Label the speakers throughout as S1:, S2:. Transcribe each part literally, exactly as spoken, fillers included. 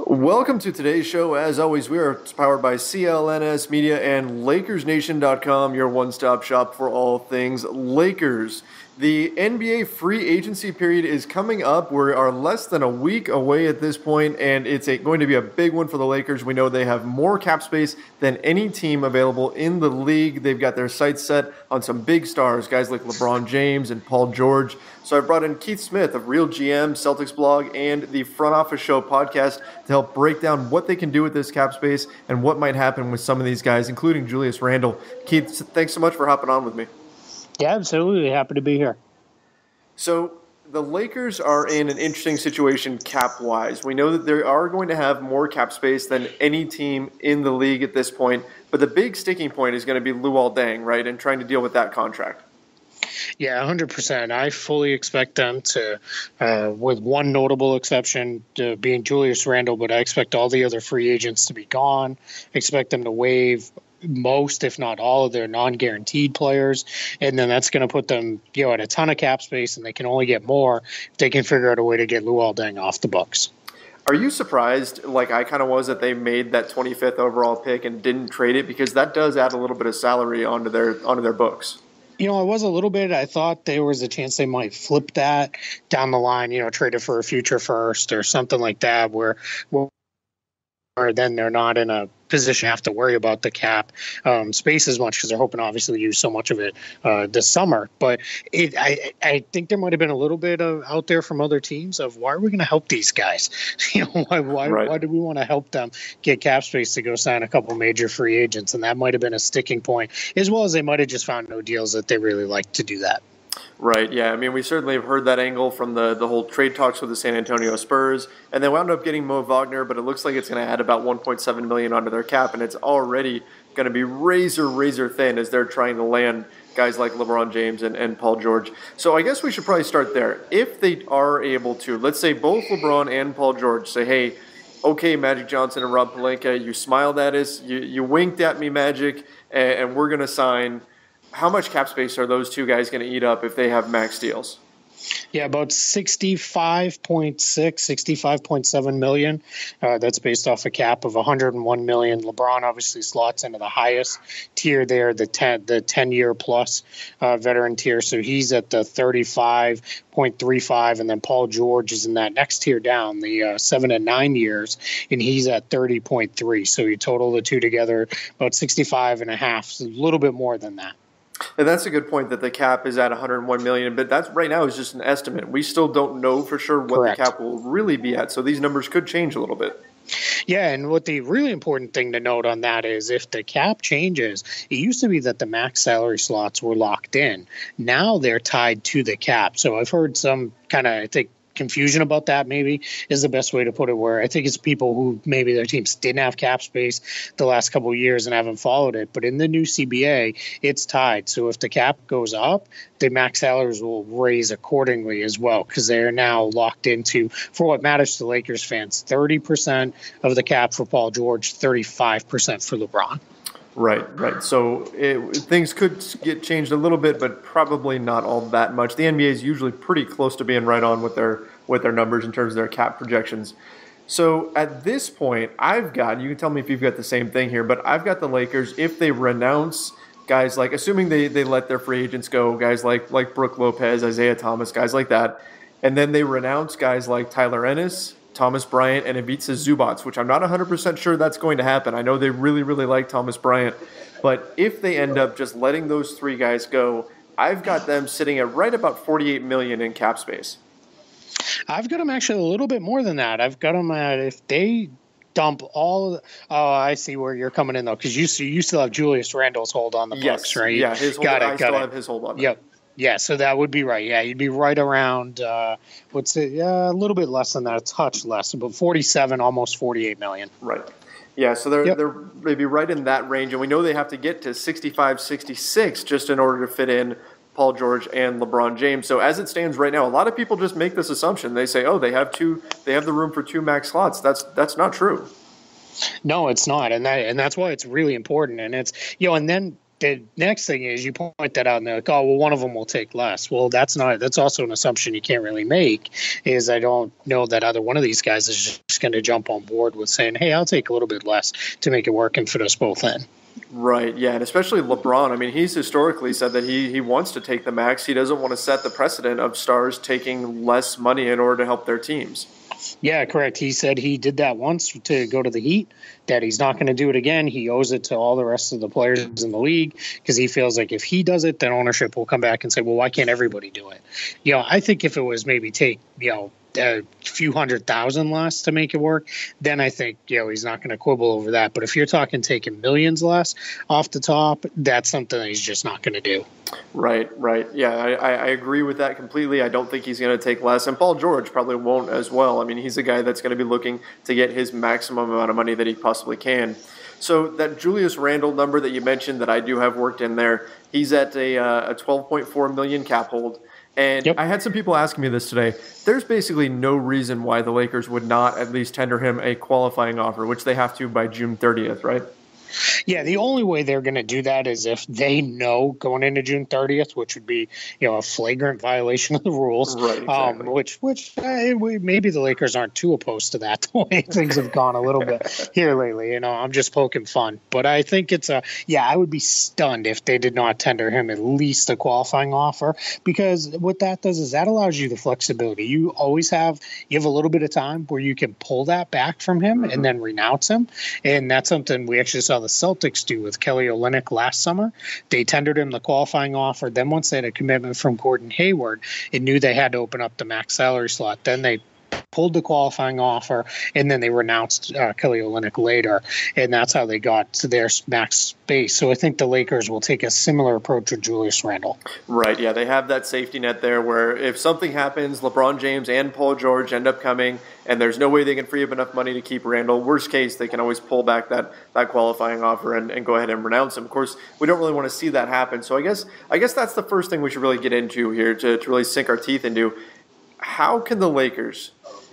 S1: Welcome to today's show. As always, we are powered by C L N S Media and Lakers Nation dot com, your one-stop shop for all things Lakers. The N B A free agency period is coming up. We are less than a week away at this point, and it's a, going to be a big one for the Lakers. We know they have more cap space than any team available in the league. They've got their sights set on some big stars, guys like LeBron James and Paul George. So I brought in Keith Smith of Real G M, Celtics blog, and the Front Office Show podcast to help break down what they can do with this cap space and what might happen with some of these guys, including Julius Randle. Keith, thanks so much for hopping on with me.
S2: Yeah, absolutely. Happy to be here.
S1: So the Lakers are in an interesting situation cap-wise. We know that they are going to have more cap space than any team in the league at this point, but the big sticking point is going to be Luol Deng, right, and trying to deal with that contract.
S2: Yeah, one hundred percent. I fully expect them to, uh, with one notable exception uh, being Julius Randle, but I expect all the other free agents to be gone. Expect them to waive most, if not all, of their non-guaranteed players, and then that's going to put them, you know, at a ton of cap space, and they can only get more if they can figure out a way to get Luol Deng off the books.
S1: Are you surprised, like I kind of was, that they made that twenty-fifth overall pick and didn't trade it? Because that does add a little bit of salary onto their onto their books.
S2: You know, I was a little bit. I thought there was a chance they might flip that down the line, you know, trade it for a future first or something like that, where, where then they're not in a position to have to worry about the cap um, space as much because they're hoping obviously to use so much of it uh, this summer. But it, I, I think there might have been a little bit of out there from other teams of why are we going to help these guys? You know, why why,
S1: right.
S2: why do we want to help them get cap space to go sign a couple major free agents? And that might have been a sticking point, as well as they might have just found no deals that they really like to do that.
S1: Right, yeah. I mean, we certainly have heard that angle from the, the whole trade talks with the San Antonio Spurs, and they wound up getting Mo Wagner, but it looks like it's going to add about one point seven million dollars onto their cap, and it's already going to be razor, razor thin as they're trying to land guys like LeBron James and, and Paul George. So I guess we should probably start there. If they are able to, let's say both LeBron and Paul George say, hey, okay, Magic Johnson and Rob Pelinka, you smiled at us, you, you winked at me, Magic, and, and we're going to sign. How much cap space are those two guys going to eat up if they have max deals?
S2: Yeah, about sixty-five point six, sixty-five point seven million. Uh, that's based off a cap of one hundred one million. LeBron obviously slots into the highest tier there, the ten, the ten-year plus uh, veteran tier. So he's at the thirty-five point three five, and then Paul George is in that next tier down, the uh, seven and nine years, and he's at thirty point three. So you total the two together, about sixty-five and a half, so a little bit more than that.
S1: And that's a good point that the cap is at one hundred one million dollars, but that's right now is just an estimate. We still don't know for sure what
S2: Correct.
S1: the cap will really be at, so these numbers could change a little bit.
S2: Yeah, and what the really important thing to note on that is if the cap changes, it used to be that the max salary slots were locked in. Now they're tied to the cap. So I've heard some kind of, I think, confusion about that maybe is the best way to put it, where I think it's people who maybe their teams didn't have cap space the last couple of years and haven't followed it. But in the new C B A, it's tied. So if the cap goes up, the max salaries will raise accordingly as well, because they're now locked into, for what matters to Lakers fans, thirty percent of the cap for Paul George, thirty-five percent for LeBron.
S1: Right, right. So it, things could get changed a little bit, but probably not all that much. The N B A is usually pretty close to being right on with their with their numbers in terms of their cap projections. So at this point, I've got, you can tell me if you've got the same thing here, but I've got the Lakers, if they renounce guys like, assuming they, they let their free agents go, guys like like Brook Lopez, Isaiah Thomas, guys like that, and then they renounce guys like Tyler Ennis, Thomas Bryant, and Ivica Zubac, which I'm not one hundred percent sure that's going to happen. I know they really, really like Thomas Bryant. But if they end up just letting those three guys go, I've got them sitting at right about forty-eight million dollars in cap space.
S2: I've got them actually a little bit more than that. I've got them at, if they dump all of the, oh, I see where you're coming in, though, because you, you still have Julius Randle's hold on the
S1: yes.
S2: books, right?
S1: Yeah, his hold,
S2: got
S1: I
S2: it,
S1: still
S2: got
S1: have
S2: it.
S1: his hold on.
S2: Yep. Yeah, so that would be right. Yeah, you'd be right around, uh, what's it, yeah, a little bit less than that, a touch less, but forty-seven, almost forty-eight million.
S1: Right. Yeah, so they're,
S2: yep.
S1: they're maybe right in that range, and we know they have to get to sixty-five, sixty-six just in order to fit in Paul George and LeBron James. So as it stands right now, a lot of people just make this assumption. They say, oh, they have two, they have the room for two max slots. That's that's not true.
S2: No, it's not, and that and that's why it's really important. And it's, you know, and then the next thing is you point that out and they're like, oh, well, one of them will take less. Well, that's not, that's also an assumption you can't really make, is I don't know that either one of these guys is just just going to jump on board with saying, hey, I'll take a little bit less to make it work and fit us both in.
S1: Right, yeah, and especially LeBron. I mean, he's historically said that he, he wants to take the max. He doesn't want to set the precedent of stars taking less money in order to help their teams.
S2: Yeah, correct. He said he did that once to go to the Heat, that he's not going to do it again. He owes it to all the rest of the players in the league because he feels like if he does it, then ownership will come back and say, well, why can't everybody do it? You know, I think if it was maybe take, you know, a few hundred thousand less to make it work, then I think, you know, he's not going to quibble over that. But if you're talking taking millions less off the top, that's something that he's just not going to do.
S1: Right, right. Yeah, I, I agree with that completely. I don't think he's going to take less. And Paul George probably won't as well. I mean, he's a guy that's going to be looking to get his maximum amount of money that he possibly can. So that Julius Randle number that you mentioned that I do have worked in there, he's at a, uh, a twelve point four million cap hold. And yep. I had some people asking me this today. There's basically no reason why the Lakers would not at least tender him a qualifying offer, which they have to by June thirtieth, right?
S2: Yeah, the only way they're going to do that is if they know going into June thirtieth, which would be, you know, a flagrant violation of the rules.
S1: Right, exactly.
S2: Um, which, which uh, maybe the Lakers aren't too opposed to that. The way things have gone a little bit here lately, you know, I'm just poking fun. But I think it's a yeah, I would be stunned if they did not tender him at least a qualifying offer, because what that does is that allows you the flexibility. You always have you have a little bit of time where you can pull that back from him mm-hmm. and then renounce him, and that's something we actually saw the Celtics do with Kelly Olynyk last summer. They tendered him the qualifying offer. Then once they had a commitment from Gordon Hayward and knew they had to open up the max salary slot, then they pulled the qualifying offer, and then they renounced uh, Kelly Olynyk later, and that's how they got to their max space. So I think the Lakers will take a similar approach with Julius Randle.
S1: Right, yeah, they have that safety net there where if something happens, LeBron James and Paul George end up coming, and there's no way they can free up enough money to keep Randle. Worst case, they can always pull back that, that qualifying offer and, and go ahead and renounce him. Of course, we don't really want to see that happen. So I guess I guess that's the first thing we should really get into here to, to really sink our teeth into. How can the Lakers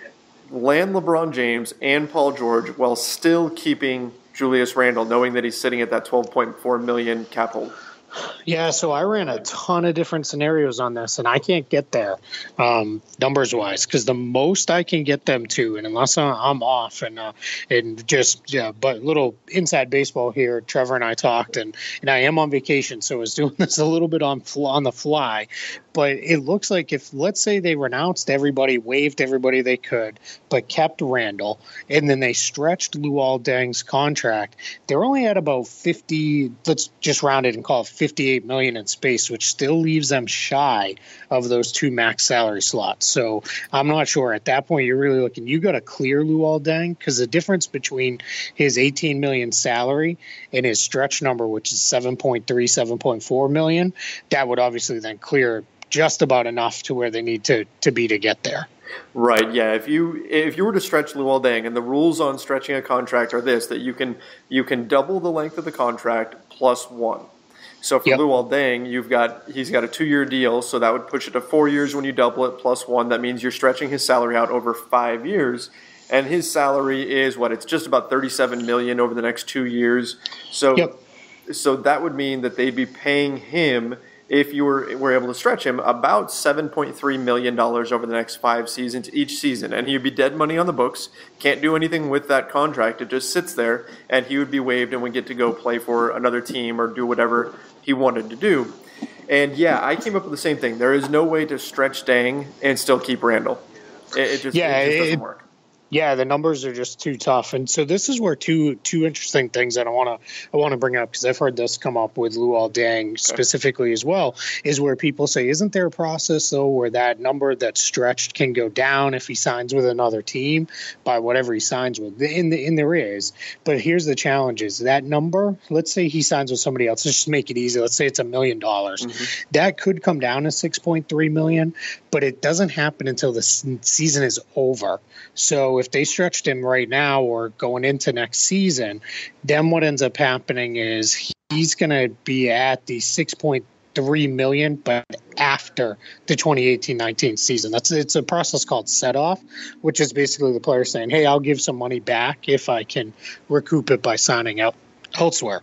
S1: land LeBron James and Paul George while still keeping Julius Randle, knowing that he's sitting at that twelve point four million cap hold?
S2: Yeah, so I ran a ton of different scenarios on this, and I can't get there um, numbers-wise, because the most I can get them to, and unless I'm off, and uh, and just yeah, but little inside baseball here. Trevor and I talked, and and I am on vacation, so I was doing this a little bit on on the fly. But it looks like if, let's say, they renounced everybody, waived everybody they could, but kept Randle, and then they stretched Luol Deng's contract, they're only at about fifty. Let's just round it and call it fifty-eight million dollars in space, which still leaves them shy of those two max salary slots. So I'm not sure. At that point, you're really looking, you got to clear Luol Deng, because the difference between his eighteen million dollars salary and his stretch number, which is seven point three, seven point four million, that would obviously then clear just about enough to where they need to to be to get there.
S1: Right, yeah. If you if you were to stretch Luol Deng, and the rules on stretching a contract are this, that you can you can double the length of the contract plus one. So for yep. Luol Deng, you've got he's got a two-year deal, so that would push it to four years when you double it plus one. That means you're stretching his salary out over five years. And his salary is what? It's just about thirty-seven million dollars over the next two years. So yep. so that would mean that they'd be paying him, if you were, were able to stretch him, about seven point three million dollars over the next five seasons each season. And he'd be dead money on the books, can't do anything with that contract. It just sits there, and he would be waived and would get to go play for another team or do whatever he wanted to do. And, yeah, I came up with the same thing. There is no way to stretch Deng and still keep Randle. It, it just,
S2: yeah,
S1: it just doesn't
S2: it,
S1: work.
S2: Yeah, the numbers are just too tough, and so this is where two two interesting things that I want to I want to bring up, because I've heard this come up with Luol Deng okay. specifically as well, is where people say, isn't there a process though where that number that's stretched can go down if he signs with another team by whatever he signs with? In the in there is, but here's the challenge: is that number? Let's say he signs with somebody else. Let's just make it easy. Let's say it's a million dollars. That could come down to six point three million, but it doesn't happen until the season is over. So if they stretched him right now or going into next season, then what ends up happening is he's going to be at the six point three million, but after the twenty eighteen nineteen season. That's it's a process called set off, which is basically the player saying, hey, I'll give some money back if I can recoup it by signing out elsewhere.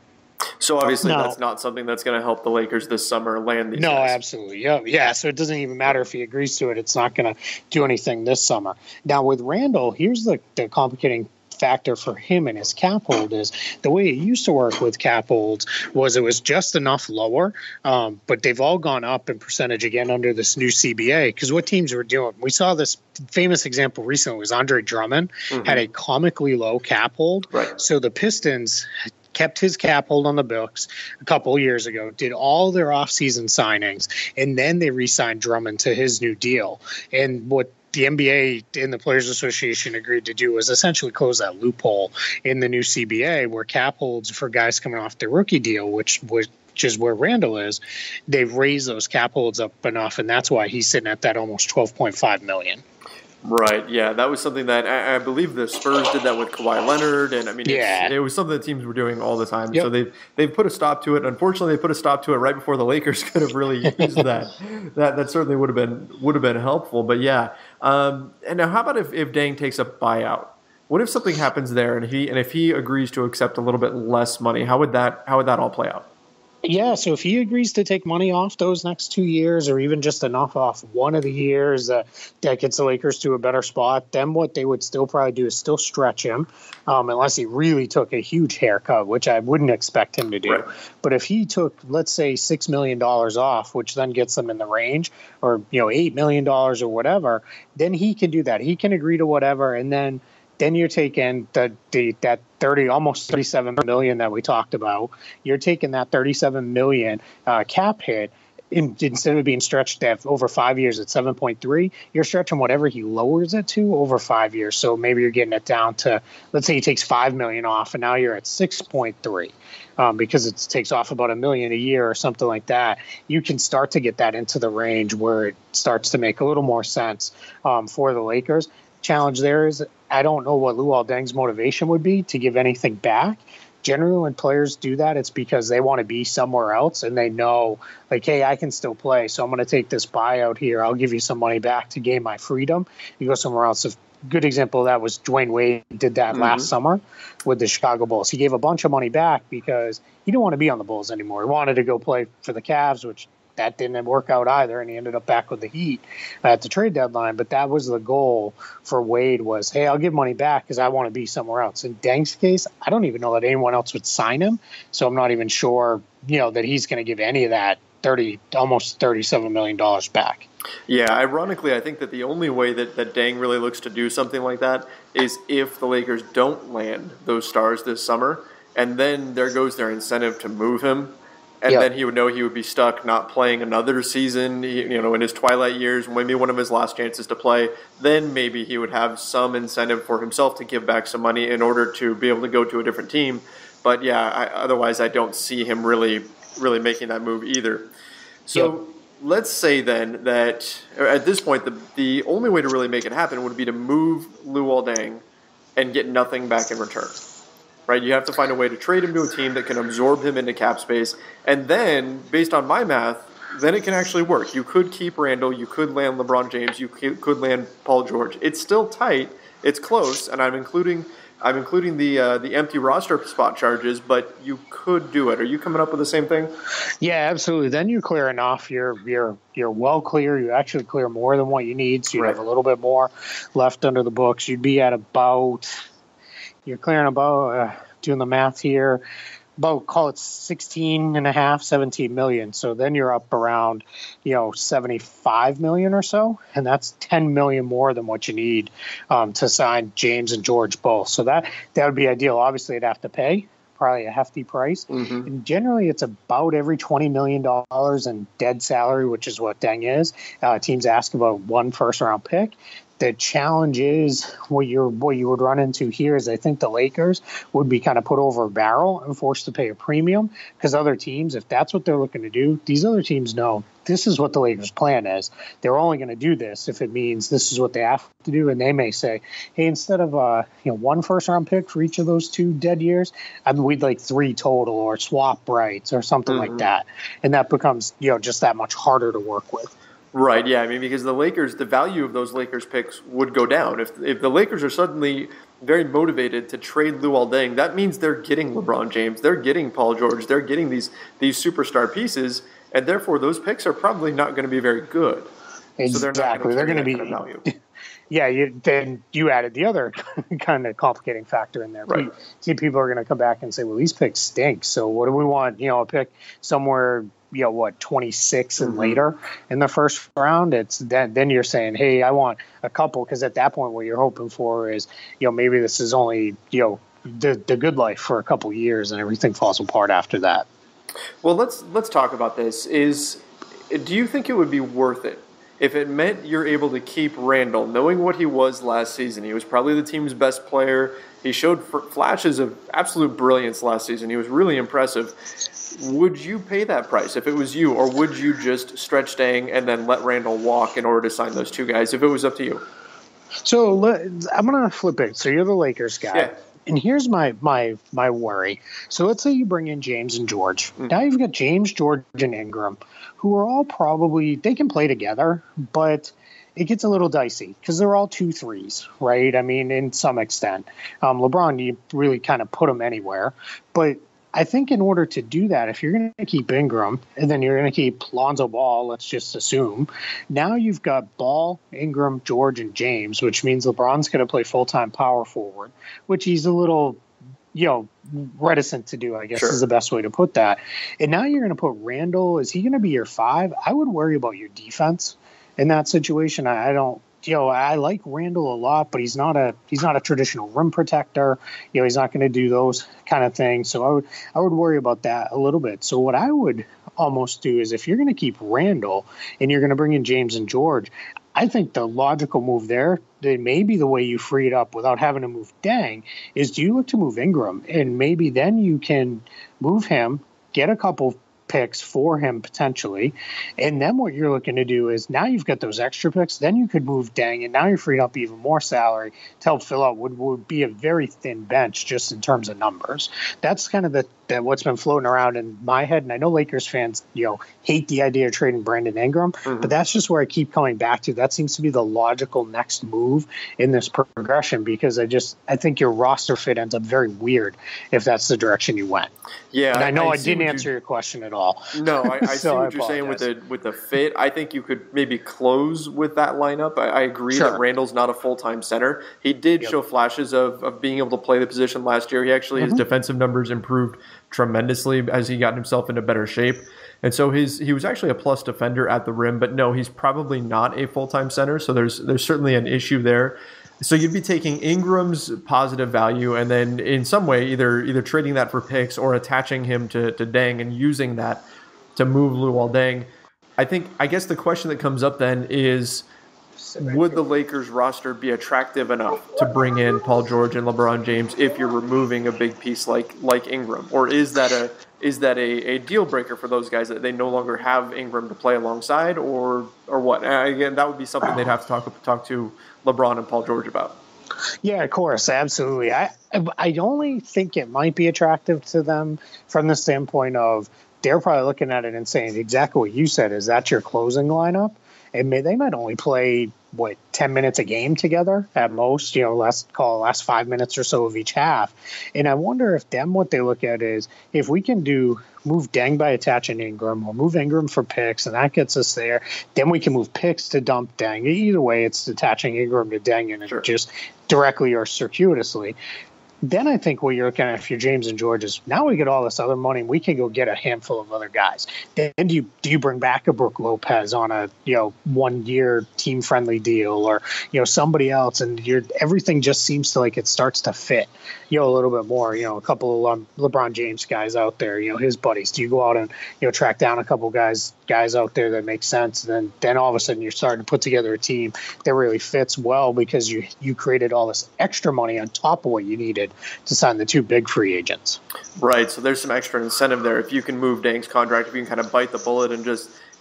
S1: So obviously
S2: No.
S1: that's not something that's going to help the Lakers this summer land these
S2: No,
S1: guys.
S2: absolutely. Yeah, yeah. So it doesn't even matter if he agrees to it. It's not going to do anything this summer. Now with Randle, here's the, the complicating factor for him and his cap hold is the way it used to work with cap holds was it was just enough lower, um, but they've all gone up in percentage again under this new C B A because what teams were doing. We saw this famous example recently was Andre Drummond mm-hmm. had a comically low cap hold.
S1: Right.
S2: So the Pistons kept his cap hold on the books a couple of years ago, did all their offseason signings, and then they re-signed Drummond to his new deal. And what the N B A and the Players Association agreed to do was essentially close that loophole in the new C B A where cap holds for guys coming off their rookie deal, which was which is where Randle is, they've raised those cap holds up enough, and that's why he's sitting at that almost twelve point five million dollars.
S1: Right, yeah, that was something that I, I believe the Spurs did that with Kawhi Leonard, and I mean,
S2: yeah.
S1: it was something that teams were doing all the time.
S2: Yep.
S1: So they've they've put a stop to it. Unfortunately, they put a stop to it right before the Lakers could have really used that. That that certainly would have been would have been helpful. But yeah, um, and now how about if, if Deng takes a buyout? What if something happens there, and he and if he agrees to accept a little bit less money? How would that how would that all play out?
S2: Yeah, so if he agrees to take money off those next two years or even just enough off one of the years uh, that gets the Lakers to a better spot, then what they would still probably do is still stretch him um, unless he really took a huge haircut, which I wouldn't expect him to do.
S1: Right.
S2: But if he took, let's say, six million dollars off, which then gets them in the range, or you know eight million dollars or whatever, then he can do that. He can agree to whatever, and then Then you're taking the, the that thirty, almost thirty-seven million that we talked about. You're taking that thirty-seven million uh, cap hit. In, instead of being stretched at over five years at seven point three, you're stretching whatever he lowers it to over five years. So maybe you're getting it down to, let's say he takes five million off, and now you're at six point three um, because it takes off about a million a year or something like that. You can start to get that into the range where it starts to make a little more sense um, for the Lakers. Challenge there is I don't know what Luol Deng's motivation would be to give anything back. Generally, when players do that, it's because they want to be somewhere else and they know, like, hey, I can still play, so I'm going to take this buyout here. I'll give you some money back to gain my freedom. You go somewhere else. A good example of that was Dwayne Wade did that mm-hmm. last summer with the Chicago Bulls. He gave a bunch of money back because he didn't want to be on the Bulls anymore. He wanted to go play for the Cavs, which that didn't work out either, and he ended up back with the Heat at the trade deadline. But that was the goal for Wade was, hey, I'll give money back because I want to be somewhere else. In Deng's case, I don't even know that anyone else would sign him, so I'm not even sure, you know, that he's going to give any of that thirty, almost thirty-seven million dollars back.
S1: Yeah, ironically, I think that the only way that, that Deng really looks to do something like that is if the Lakers don't land those stars this summer, and then there goes their incentive to move him. And yep. then he would know he would be stuck not playing another season, you know, in his twilight years, maybe one of his last chances to play. Then maybe he would have some incentive for himself to give back some money in order to be able to go to a different team. But yeah, I, otherwise I don't see him really, really making that move either. So yep. let's say then that at this point, the the only way to really make it happen would be to move Luol Deng and get nothing back in return. Right, you have to find a way to trade him to a team that can absorb him into cap space. And then, based on my math, then it can actually work. You could keep Randle, you could land LeBron James, you could land Paul George. It's still tight, it's close, and I'm including I'm including the uh, the empty roster spot charges, but you could do it. Are you coming up with the same thing?
S2: Yeah, absolutely. Then you clear enough. You're you're you're well clear. You actually clear more than what you need, so you right. have a little bit more left under the books. You'd be at about. You're clearing about, uh, doing the math here, about call it sixteen and a half, seventeen million. So then you're up around, you know, seventy-five million or so. And that's ten million more than what you need um, to sign James and George both. So that, that would be ideal. Obviously, you'd have to pay probably a hefty price. Mm-hmm. And generally, it's about every twenty million dollars in dead salary, which is what Deng is. Uh, teams ask about one first round pick. The challenge is what you're what you would run into here is I think the Lakers would be kind of put over a barrel and forced to pay a premium because other teams, if that's what they're looking to do, these other teams know this is what the Lakers' plan is. They're only going to do this if it means this is what they have to do, and they may say, hey, instead of uh, you know one first round pick for each of those two dead years, I mean, we'd like three total or swap rights or something mm-hmm. like that, and that becomes you know just that much harder to work with.
S1: Right, yeah. I mean, because the Lakers, the value of those Lakers picks would go down. If if the Lakers are suddenly very motivated to trade Luol Deng, that means they're getting LeBron James, they're getting Paul George, they're getting these these superstar pieces, and therefore those picks are probably not going to be very good.
S2: Exactly.
S1: So they're not
S2: they're going to be
S1: kind of value.
S2: Yeah, you, then you added the other kind of complicating factor in there.
S1: Right.
S2: See, people are going to come back and say, well, these picks stink. So what do we want? You know, a pick somewhere, you know, what, twenty-six and mm-hmm. later in the first round? It's then, then you're saying, hey, I want a couple, because at that point what you're hoping for is, you know, maybe this is only, you know, the, the good life for a couple years and everything falls apart after that.
S1: Well, let's let's talk about this. Is do you think it would be worth it if it meant you're able to keep Randle, knowing what he was last season? He was probably the team's best player. He showed flashes of absolute brilliance last season. He was really impressive. Would you pay that price if it was you, or would you just stretch Deng and then let Randle walk in order to sign those two guys if it was up to you?
S2: So I'm going to flip it. So you're the Lakers guy.
S1: Yeah.
S2: And here's my my my worry. So let's say you bring in James and George. Mm. Now you've got James, George, and Ingram, who are all probably, they can play together, but it gets a little dicey because they're all two threes, right? I mean, in some extent. Um, LeBron, you really kind of put him anywhere. But I think in order to do that, if you're going to keep Ingram and then you're going to keep Lonzo Ball, let's just assume, now you've got Ball, Ingram, George, and James, which means LeBron's going to play full-time power forward, which he's a little, you know, reticent to do, I guess, sure. is the best way to put that. And now you're going to put Randle. Is he going to be your five? I would worry about your defense in that situation. I, I don't. You know, I like Randle a lot, but he's not a he's not a traditional rim protector. You know, he's not going to do those kind of things. So I would I would worry about that a little bit. So what I would almost do is, if you're going to keep Randle and you're going to bring in James and George, I think the logical move there, that maybe the way you free it up without having to move Deng, is do you look to move Ingram, and maybe then you can move him, get a couple picks for him potentially, and then what you're looking to do is, now you've got those extra picks, then you could move Deng, and now you're freeing up even more salary to help fill out what would be a very thin bench just in terms of numbers. That's kind of the, the what's been floating around in my head, and I know Lakers fans, you know, hate the idea of trading Brandon Ingram, mm-hmm. but that's just where I keep coming back to. That seems to be the logical next move in this progression, because I just I think your roster fit ends up very weird if that's the direction you went.
S1: Yeah,
S2: and I know I,
S1: I
S2: didn't answer you, your question at all.
S1: No, I, I
S2: so
S1: see what
S2: I
S1: you're saying with the with the fit. I think you could maybe close with that lineup. I, I agree sure. that Randle's not a full-time center. He did yep. show flashes of, of being able to play the position last year. He actually, mm-hmm. his defensive numbers improved tremendously as he got himself into better shape. And so his he was actually a plus defender at the rim, but no, he's probably not a full-time center. So there's there's certainly an issue there. So you'd be taking Ingram's positive value and then in some way either either trading that for picks or attaching him to, to Deng and using that to move Luol Deng. I think I guess the question that comes up then is, would the Lakers roster be attractive enough to bring in Paul George and LeBron James if you're removing a big piece like like Ingram? Or is that a is that a, a deal breaker for those guys that they no longer have Ingram to play alongside, or or what? And again, that would be something they'd have to talk talk to LeBron and Paul George about.
S2: Yeah, of course, absolutely. I I only think it might be attractive to them from the standpoint of, they're probably looking at it and saying exactly what you said. Is that your closing lineup? And may, they might only play, what, ten minutes a game together at most, you know, last call last five minutes or so of each half. And I wonder if them, what they look at is, if we can do move Deng by attaching Ingram, or move Ingram for picks, and that gets us there, then we can move picks to dump Deng. Either way, it's attaching Ingram to Deng, and sure. just directly or circuitously. Then I think what you're looking at, if you're James and George, is now we get all this other money and we can go get a handful of other guys. Then do you do you bring back a Brook Lopez on a you know one year team friendly deal, or you know somebody else, and you're everything just seems to like it starts to fit you know a little bit more. You know a couple of um, LeBron James guys out there, you know his buddies. Do you go out and you know track down a couple guys guys out there that make sense? And then then all of a sudden you're starting to put together a team that really fits well, because you you created all this extra money on top of what you needed to sign the two big free agents.
S1: Right, so there's some extra incentive there. If you can move Deng's contract, if you can kind of bite the bullet and just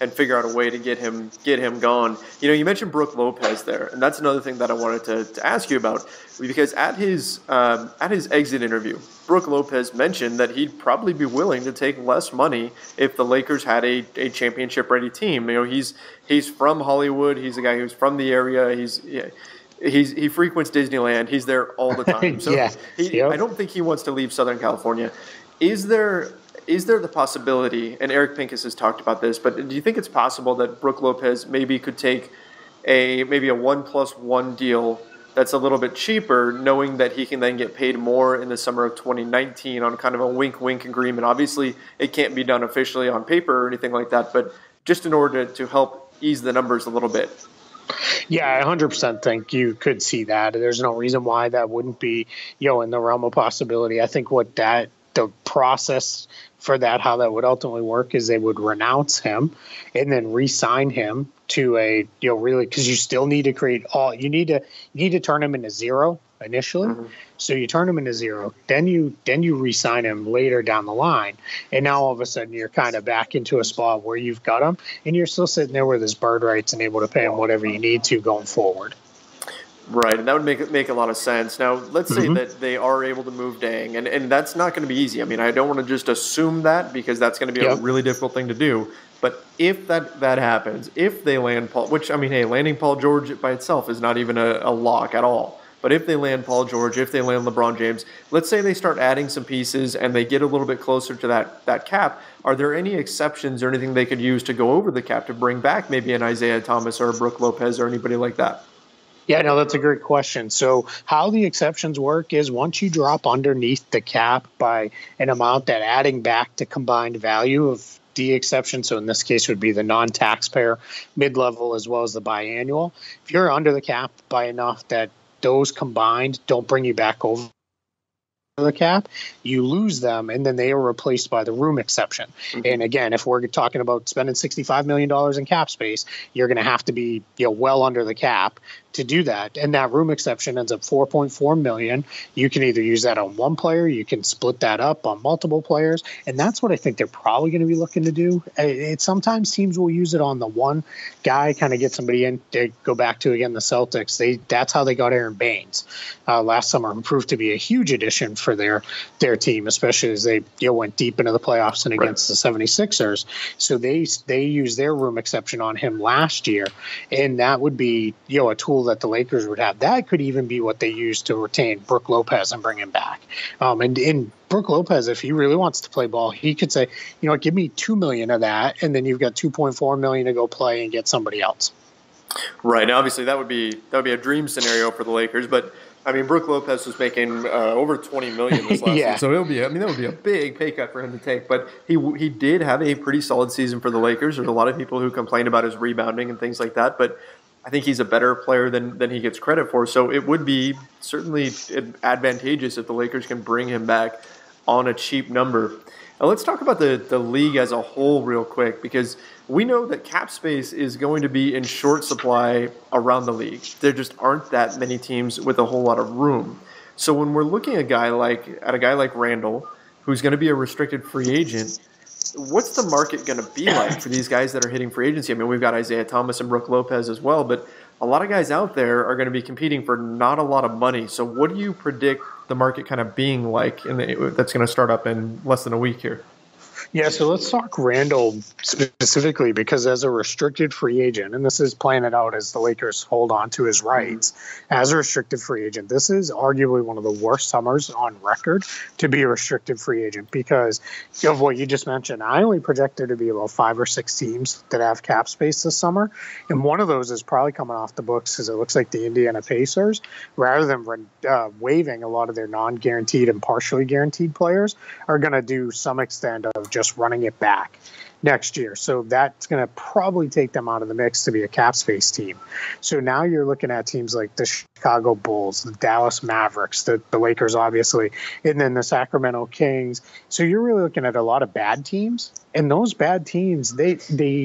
S1: and figure out a way to get him get him gone. You know, you mentioned Brook Lopez there, and that's another thing that I wanted to, to ask you about, because at his um, at his exit interview, Brook Lopez mentioned that he'd probably be willing to take less money if the Lakers had a, a championship ready team. You know, he's he's from Hollywood. He's a guy who's from the area. He's yeah, he's he frequents Disneyland. He's there all the time. So
S2: yeah.
S1: he,
S2: Yep.
S1: I don't think he wants to leave Southern California. Is there is there the possibility, and Eric Pincus has talked about this, but do you think it's possible that Brook Lopez maybe could take a maybe a one plus one deal that's a little bit cheaper, knowing that he can then get paid more in the summer of twenty nineteen on kind of a wink-wink agreement? Obviously, it can't be done officially on paper or anything like that, but just in order to, to help ease the numbers a little bit.
S2: Yeah, I one hundred percent think you could see that. There's no reason why that wouldn't be, you know, in the realm of possibility. I think what that the process for that, how that would ultimately work, is they would renounce him and then re-sign him to a, you know, really, because you still need to create all, you need to you need to turn him into zero initially. Mm-hmm. So you turn him into zero, then you then you re-sign him later down the line, and now all of a sudden you're kind of back into a spot where you've got him, and you're still sitting there with his bird rights and able to pay him whatever you need to going forward.
S1: Right, and that would make it make a lot of sense. Now, let's say
S2: Mm-hmm.
S1: that they are able to move Dang, and, and that's not going to be easy. I mean, I don't want to just assume that, because that's going to be
S2: Yep.
S1: a really difficult thing to do. But if that, that happens, if they land Paul, which, I mean, hey, landing Paul George by itself is not even a, a lock at all. But if they land Paul George, if they land LeBron James, let's say they start adding some pieces and they get a little bit closer to that, that cap, are there any exceptions or anything they could use to go over the cap to bring back maybe an Isaiah Thomas or a Brook Lopez or anybody like that?
S2: Yeah, no, that's a great question. So how the exceptions work is once you drop underneath the cap by an amount that adding back to combined value of the exception, so in this case would be the non-taxpayer mid-level as well as the biannual. If you're under the cap by enough that those combined don't bring you back over the cap, you lose them, and then they are replaced by the room exception. Mm-hmm. And again, if we're talking about spending sixty-five million dollars in cap space, you're going to have to be, you know, well under the cap to do that. And that room exception ends up four point four million dollars. You can either use that on one player, you can split that up on multiple players, and that's what I think they're probably going to be looking to do. It, sometimes teams will use it on the one guy, kind of get somebody in. They go back to, again, the Celtics. They that's how they got Aaron Baines uh, last summer, and proved to be a huge addition for their their team, especially as they, you know, went deep into the playoffs and against right. the seventy-sixers. So they they used their room exception on him last year, and that would be, you know, a tool that the Lakers would have. That could even be what they use to retain Brook Lopez and bring him back. Um, and in Brook Lopez, if he really wants to play ball, he could say, you know, give me two million of that, and then you've got two point four million to go play and get somebody else.
S1: Right. Now, obviously, that would be that would be a dream scenario for the Lakers, but I mean, Brook Lopez was making uh, over twenty million dollars this last
S2: yeah.
S1: season, so it'll be. I mean, that would be a big pay cut for him to take. But he he did have a pretty solid season for the Lakers. There's a lot of people who complain about his rebounding and things like that, but I think he's a better player than than he gets credit for. So it would be certainly advantageous if the Lakers can bring him back on a cheap number. Now let's talk about the the league as a whole real quick, because we know that cap space is going to be in short supply around the league. There just aren't that many teams with a whole lot of room. So when we're looking at a guy like at a guy like Randle, who's going to be a restricted free agent, what's the market going to be like for these guys that are hitting free agency? I mean, we've got Isaiah Thomas and Brook Lopez as well, but a lot of guys out there are going to be competing for not a lot of money. So what do you predict the market kind of being like in the, that's going to start up in less than a week here?
S2: Yeah, so let's talk Randle specifically, because as a restricted free agent, and this is playing it out as the Lakers hold on to his rights, mm-hmm. as a restricted free agent, this is arguably one of the worst summers on record to be a restricted free agent, because of what you just mentioned. I only project there to be about five or six teams that have cap space this summer, and one of those is probably coming off the books, because it looks like the Indiana Pacers, rather than uh, waiving a lot of their non-guaranteed and partially guaranteed players, are going to do some extent of just running it back next year. So that's going to probably take them out of the mix to be a cap space team. So now you're looking at teams like the Chicago Bulls, the Dallas Mavericks, the, the Lakers, obviously, and then the Sacramento Kings. So you're really looking at a lot of bad teams. And those bad teams, they, they,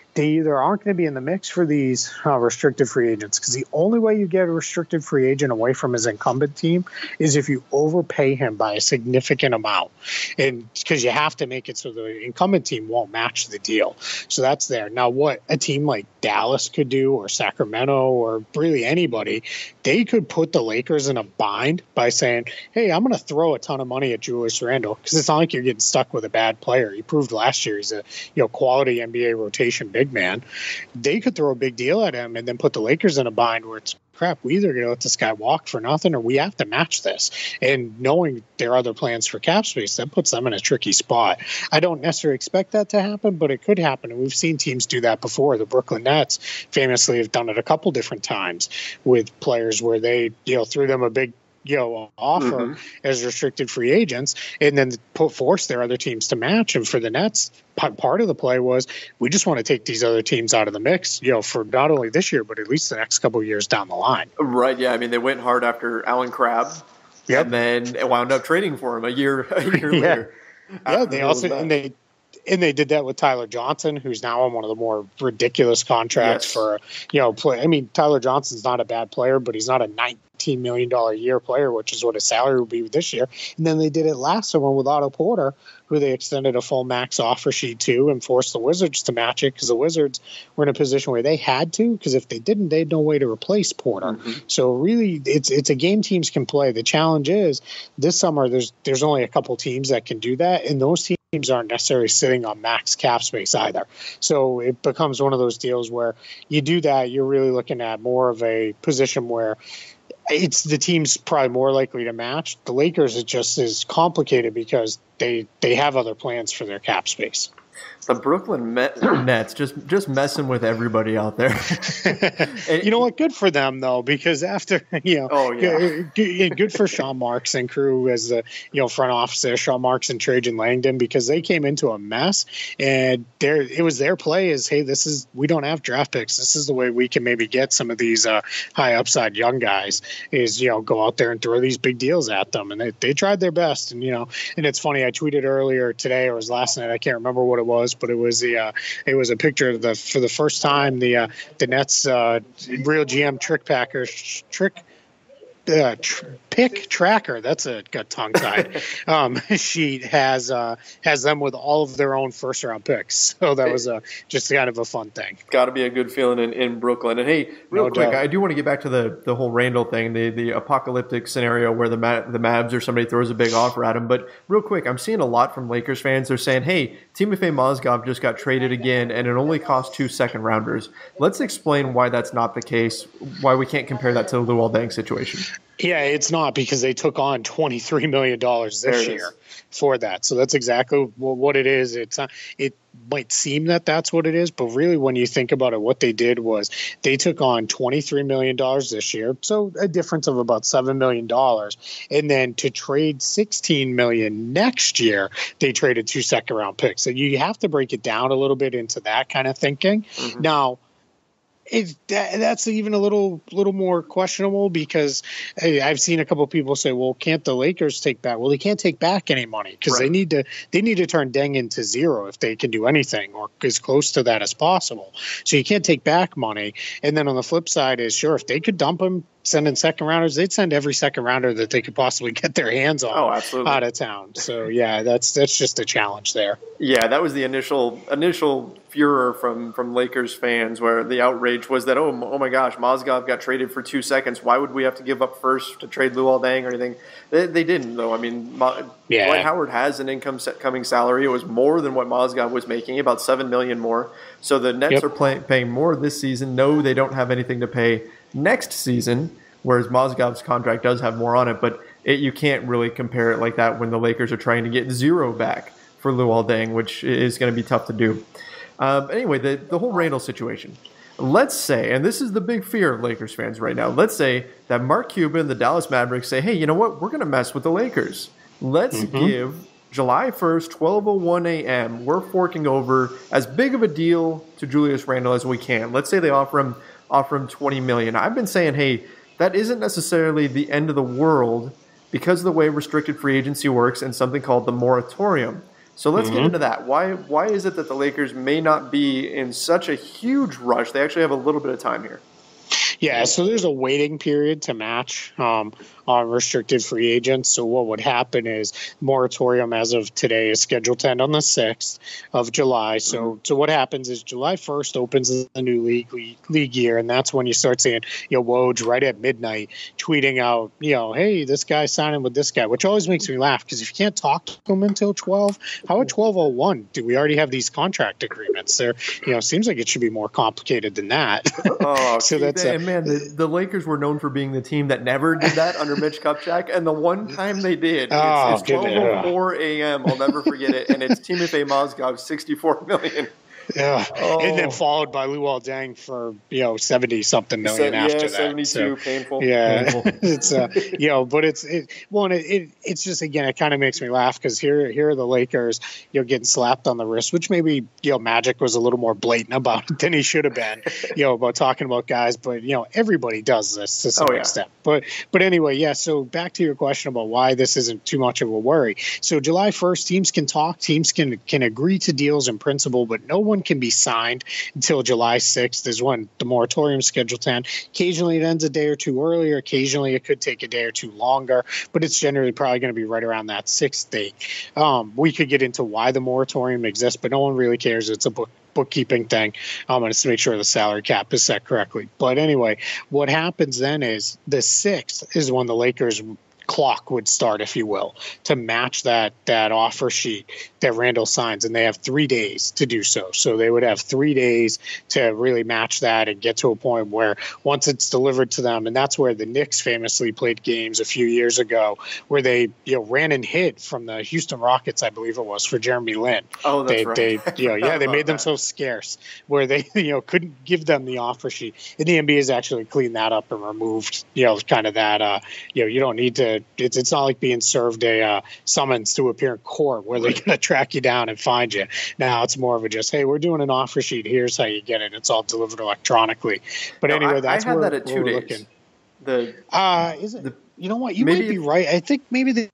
S2: they either aren't going to be in the mix for these uh, restricted free agents, because the only way you get a restricted free agent away from his incumbent team is if you overpay him by a significant amount, and because you have to make it so the incumbent team won't match the deal. So that's there. Now, what a team like Dallas could do, or Sacramento, or really anybody, they could put the Lakers in a bind by saying, hey, I'm going to throw a ton of money at Julius Randle, because it's not like you're getting stuck with a bad player. He proved last year he's a you know quality N B A rotation big man. They could throw a big deal at him and then put the Lakers in a bind where it's, crap, we either going to let this guy walk for nothing or we have to match this. And knowing their other plans for cap space, that puts them in a tricky spot. I don't necessarily expect that to happen, but it could happen. And we've seen teams do that before. The Brooklyn Nets famously have done it a couple different times with players where they, you know, threw them a big you know, offer mm-hmm. as restricted free agents, and then put force their other teams to match. And for the Nets, part of the play was, we just want to take these other teams out of the mix, you know, for not only this year, but at least the next couple of years down the line.
S1: Right. Yeah. I mean, they went hard after Alan Crabb, yep. and then it wound up trading for him a year, a year
S2: yeah.
S1: later.
S2: Yeah. They also, and they, And they did that with Tyler Johnson, who's now on one of the more ridiculous contracts yes. for, you know, play. I mean, Tyler Johnson's not a bad player, but he's not a nineteen million dollars a year player, which is what his salary will be this year. And then they did it last summer with Otto Porter, who they extended a full max offer sheet to and forced the Wizards to match it, because the Wizards were in a position where they had to, because if they didn't, they had no way to replace Porter. Mm-hmm. So really, it's it's a game teams can play. The challenge is this summer there's there's only a couple teams that can do that, and those teams teams aren't necessarily sitting on max cap space either. So it becomes one of those deals where you do that, you're really looking at more of a position where it's the team's probably more likely to match. The Lakers, it just is complicated because they, they have other plans for their cap space.
S1: The Brooklyn Met, Nets just just messing with everybody out there.
S2: And, you know what? Good for them though, because after you know,
S1: oh yeah,
S2: good, good for Sean Marks and crew as the you know front office there, Sean Marks and Trajan Langdon, because they came into a mess, and there it was their play is, hey, this is we don't have draft picks. This is the way we can maybe get some of these uh, high upside young guys. Is you know go out there and throw these big deals at them, and they they tried their best. And you know, and it's funny. I tweeted earlier today, or it was last night. I can't remember what it was. But it was the uh, it was a picture of the for the first time the uh, the Nets uh, real G M trick packers trick uh, tr- pick tracker. That's a got tongue tied. um, she has uh, has them with all of their own first round picks. So that was a just kind of a fun thing.
S1: Got to be a good feeling in, in Brooklyn. And hey, real
S2: No
S1: quick,
S2: doubt.
S1: I do want to get back to the the whole Randall thing, the the apocalyptic scenario where the Ma- the Mavs or somebody throws a big offer at him. But real quick, I'm seeing a lot from Lakers fans. They're saying, hey, Timofey Mozgov just got traded again, and it only cost two second rounders. Let's explain why that's not the case. Why we can't compare that to the Luol Deng situation.
S2: Yeah, it's not, because they took on twenty-three million dollars this year is. for that. So that's exactly what it is. It's not, it might seem that that's what it is, but really when you think about it, what they did was they took on twenty-three million dollars this year, so a difference of about seven million dollars. And then to trade sixteen million dollars next year, they traded two second round picks. So you have to break it down a little bit into that kind of thinking. Mm-hmm. Now, It, that, that's even a little little more questionable, because hey, I've seen a couple of people say, well, can't the Lakers take back? Well, they can't take back any money, because right. they need to they need to turn Deng into zero if they can do anything, or as close to that as possible. So you can't take back money. And then on the flip side is, sure, if they could dump him, send in second rounders, they'd send every second rounder that they could possibly get their hands on
S1: oh, absolutely.
S2: out of town. So yeah, that's that's just a challenge there.
S1: Yeah, that was the initial initial furor from, from Lakers fans, where the outrage was that, oh, oh my gosh, Mozgov got traded for two seconds. Why would we have to give up first to trade Luol Deng or anything? They, they didn't, though. I mean, Mo-
S2: yeah.
S1: Dwight Howard has an income coming salary. It was more than what Mozgov was making, about seven million dollars more. So the Nets yep. are play, paying more this season. No, they don't have anything to pay next season, whereas Mozgov's contract does have more on it. But it, you can't really compare it like that when the Lakers are trying to get zero back for Luol Deng, which is going to be tough to do. Um, anyway, the, the whole Randall situation. Let's say, and this is the big fear of Lakers fans right now, let's say that Mark Cuban and the Dallas Mavericks say, hey, you know what? We're going to mess with the Lakers. Let's mm-hmm. give July first, twelve oh one a.m., we're forking over as big of a deal to Julius Randle as we can. Let's say they offer him offer him twenty million dollars. I've been saying, hey, that isn't necessarily the end of the world because of the way restricted free agency works and something called the moratorium. So let's
S2: Mm-hmm.
S1: get into that. Why why is it that the Lakers may not be in such a huge rush? They actually have a little bit of time here.
S2: Yeah, so there's a waiting period to match um, on restricted free agents. So what would happen is moratorium as of today is scheduled to end on the sixth of July. So mm-hmm. so what happens is July first opens the new league, league league year, and that's when you start seeing, you know, Woj right at midnight tweeting out, you know, hey, this guy's signing with this guy, which always makes me laugh because if you can't talk to him until twelve, how at twelve oh one do we already have these contract agreements? There, you know, seems like it should be more complicated than that.
S1: Oh,
S2: so that's
S1: they, man, the, the Lakers were known for being the team that never did that under Mitch Kupchak, and the one time they did,
S2: oh,
S1: it's, it's twelve oh four a.m. I'll never forget it, and it's Timothy Mozgov's sixty-four million.
S2: Yeah,
S1: oh.
S2: And then followed by Luol Deng for, you know, seventy something million
S1: so,
S2: after
S1: yeah,
S2: that.
S1: seventy-two,
S2: so,
S1: painful.
S2: Yeah,
S1: painful.
S2: it's uh, you know, but it's it. Well, it, it it's just again, it kind of makes me laugh because here here are the Lakers, you know, getting slapped on the wrist, which maybe, you know, Magic was a little more blatant about it than he should have been, you know, about talking about guys. But you know, everybody does this to some
S1: oh, yeah.
S2: extent. But but anyway, yeah. So back to your question about why this isn't too much of a worry. So July first, teams can talk, teams can can agree to deals in principle, but no one can be signed until July sixth is when the moratorium is scheduled to end. Occasionally it ends a day or two earlier. Occasionally it could take a day or two longer, but it's generally probably going to be right around that sixth date. Um, we could get into why the moratorium exists, but no one really cares. It's a book bookkeeping thing. Um, and it's to make sure the salary cap is set correctly. But anyway, what happens then is the sixth is when the Lakers clock would start, if you will, to match that that offer sheet that Randle signs, and they have three days to do so. So they would have three days to really match that and get to a point where once it's delivered to them, and that's where the Knicks famously played games a few years ago where they, you know, ran and hid from the Houston Rockets, I believe it was, for Jeremy Lin.
S1: Oh, that's
S2: they,
S1: right.
S2: They, you know, yeah, they made them
S1: that.
S2: so scarce where they, you know, couldn't give them the offer sheet. And the N B A has actually cleaned that up and removed, you know, kind of that, uh, you know, you don't need to. It's it's not like being served a uh, summons to appear in court where they're going to track you down and find you. Now it's more of a just, hey, we're doing an offer sheet. Here's how you get it. It's all delivered electronically. But
S1: no,
S2: anyway,
S1: I,
S2: that's
S1: I had
S2: where,
S1: that at two
S2: where we're
S1: days.
S2: looking.
S1: The
S2: uh, is it?
S1: The,
S2: you know what? You
S1: maybe
S2: might be right. I think maybe they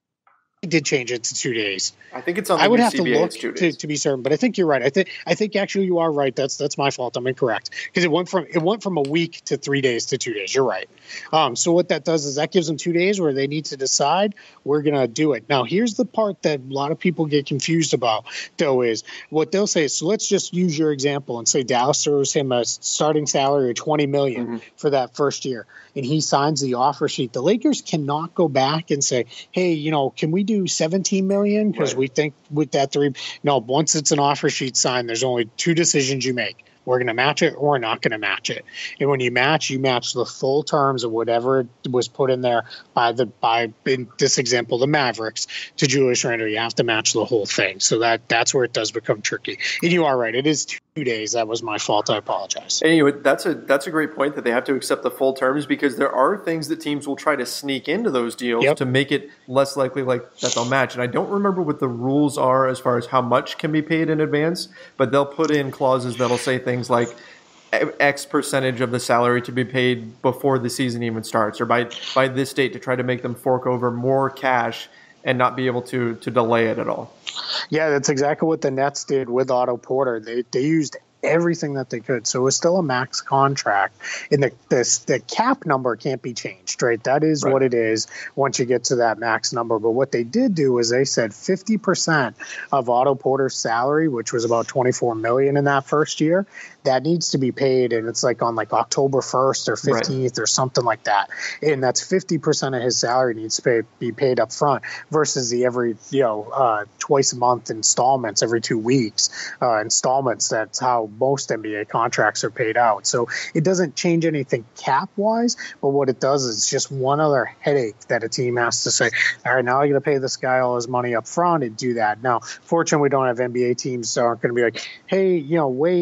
S2: did change it to two days.
S1: I think it's on the
S2: I would
S1: new
S2: have
S1: C B A,
S2: to look
S1: to,
S2: to, to be certain, but I think you're right. I think I think actually you are right. That's that's my fault. I'm incorrect because it went from it went from a week to three days to two days. You're right. Um, so what that does is that gives them two days where they need to decide we're gonna do it. Now here's the part that a lot of people get confused about though is what they'll say. So let's just use your example and say Dallas throws him a starting salary of twenty million dollars mm-hmm. for that first year, and he signs the offer sheet. The Lakers cannot go back and say, hey, you know, can we do seventeen million because right. we think with that three. No, once it's an offer sheet signed, there's only two decisions you make. We're going to match it or we're not going to match it. And when you match, you match the full terms of whatever was put in there by the by in this example, the Mavericks to Julius Randle. You have to match the whole thing. So that that's where it does become tricky. And you are right. It is two days. That was my fault. I apologize.
S1: Anyway, that's a that's a great point that they have to accept the full terms because there are things that teams will try to sneak into those deals yep. to make it less likely like that they'll match. And I don't remember what the rules are as far as how much can be paid in advance, but they'll put in clauses that'll say things Things like X percentage of the salary to be paid before the season even starts, or by by this date to try to make them fork over more cash and not be able to to delay it at all.
S2: Yeah, that's exactly what the Nets did with Otto Porter. They they used everything that they could. So it's still a max contract. And the, the, the cap number can't be changed, right? That is right. what it is once you get to that max number. But what they did do is they said fifty percent of Otto Porter's salary, which was about twenty-four million dollars in that first year, that needs to be paid. And it's like on like October first or fifteenth right. or something like that. And that's fifty percent of his salary needs to pay, be paid up front versus the every, you know, uh, twice a month installments every two weeks uh, installments. That's how most N B A contracts are paid out. So it doesn't change anything cap wise, but what it does is just one other headache that a team has to say, all right, now I got to pay this guy all his money up front and do that. Now, fortunately, we don't have N B A teams that aren't going to be like, hey, you know, wait and